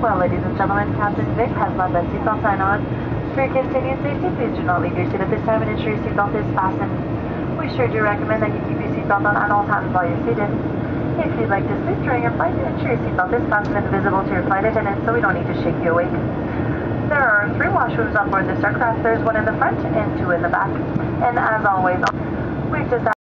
Well, ladies and gentlemen, Captain Vic has let the seatbelt sign on. For your continued safety, please do not leave your seat at this time and ensure your seatbelt is fastened. We sure do recommend that you keep your seatbelt on at all times while you're seated. If you'd like to sleep during your flight, ensure your seatbelt is fastened and visible to your flight attendant so we don't need to shake you awake. There are 3 washrooms on board this aircraft. There's one in the front and 2 in the back. And as always, we've just